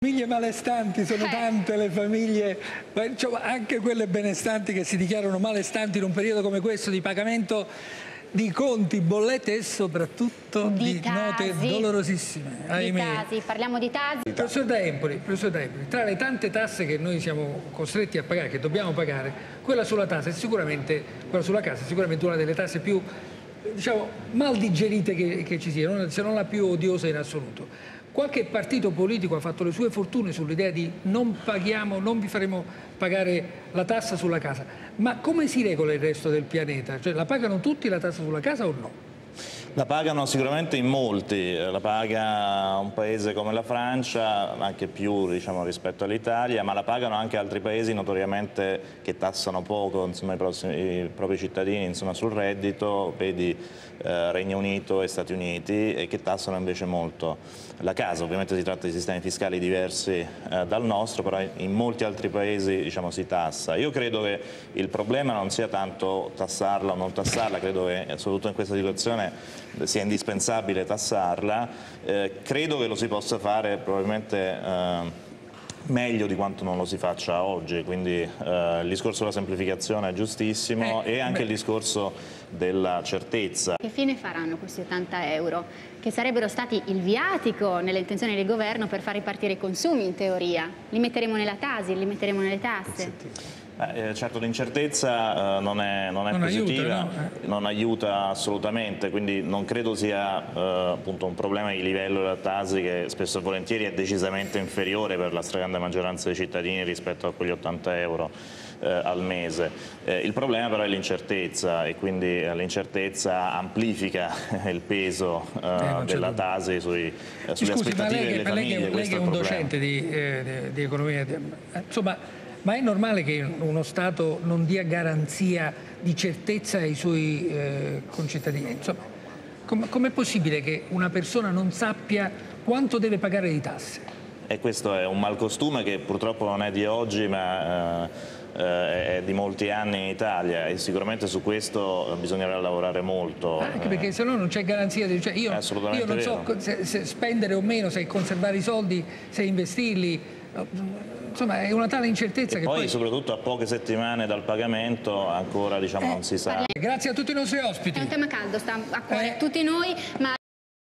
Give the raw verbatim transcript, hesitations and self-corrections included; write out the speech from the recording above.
Famiglie malestanti, sono Eh. tante le famiglie, ma, insomma, anche quelle benestanti che si dichiarano malestanti in un periodo come questo di pagamento di conti, bollette e soprattutto di, Di note Tasi. dolorosissime. Di Ahimè. Tasi, parliamo di Tasi. Professor D'Empoli, professor D'Empoli, tra le tante tasse che noi siamo costretti a pagare, che dobbiamo pagare, quella sulla tassa è sicuramente, quella sulla casa è sicuramente una delle tasse più, diciamo, mal digerite che, che ci sia, se non la più odiosa in assoluto. Qualche partito politico ha fatto le sue fortune sull'idea di non paghiamo, non vi faremo pagare la tassa sulla casa. Ma come si regola il resto del pianeta? Cioè, la pagano tutti la tassa sulla casa o no? La pagano sicuramente in molti, la paga un paese come la Francia, anche più, diciamo, rispetto all'Italia, ma la pagano anche altri paesi notoriamente che tassano poco, insomma, i, prossimi, i propri cittadini, insomma, sul reddito, vedi eh, Regno Unito e Stati Uniti, e che tassano invece molto la casa. Ovviamente si tratta di sistemi fiscali diversi eh, dal nostro, però in molti altri paesi, diciamo, si tassa. Io credo che il problema non sia tanto tassarla o non tassarla, credo che soprattutto in questa situazione sia indispensabile tassarla, eh, credo che lo si possa fare probabilmente eh, meglio di quanto non lo si faccia oggi, quindi eh, il discorso della semplificazione è giustissimo eh, e anche beh. il discorso della certezza. Che fine faranno questi ottanta euro? Che sarebbero stati il viatico nelle intenzioni del governo per far ripartire i consumi, in teoria. Li metteremo nella Tasi, li metteremo nelle tasse. Eh, certo, l'incertezza eh, non è, non è non positiva, aiuta, no? eh. non aiuta assolutamente, quindi non credo sia eh, appunto un problema di livello della Tasi, che spesso e volentieri è decisamente inferiore per la stragrande maggioranza dei cittadini rispetto a quegli ottanta euro eh, al mese. Eh, il problema però è l'incertezza, e quindi eh, l'incertezza amplifica il peso eh, eh, della Tasi sui, eh, sulle Scusi, aspettative ma lei, delle ma lei famiglie. che, lei che è un docente di, eh, di, di economia, insomma, ma è normale che uno Stato non dia garanzia di certezza ai suoi eh, concittadini? Insomma, com com'è possibile che una persona non sappia quanto deve pagare di tasse? E questo è un malcostume che purtroppo non è di oggi, ma eh, è di molti anni in Italia, e sicuramente su questo bisognerà lavorare molto. Anche perché se no non c'è garanzia di, cioè io, io non so se, se spendere o meno, se conservare i soldi, se investirli. Insomma, è una tale incertezza e che poi, poi soprattutto a poche settimane dal pagamento, ancora, diciamo, eh, non si sa. Grazie a tutti i nostri ospiti. È un tema caldo, sta a cuore Eh. a tutti noi, ma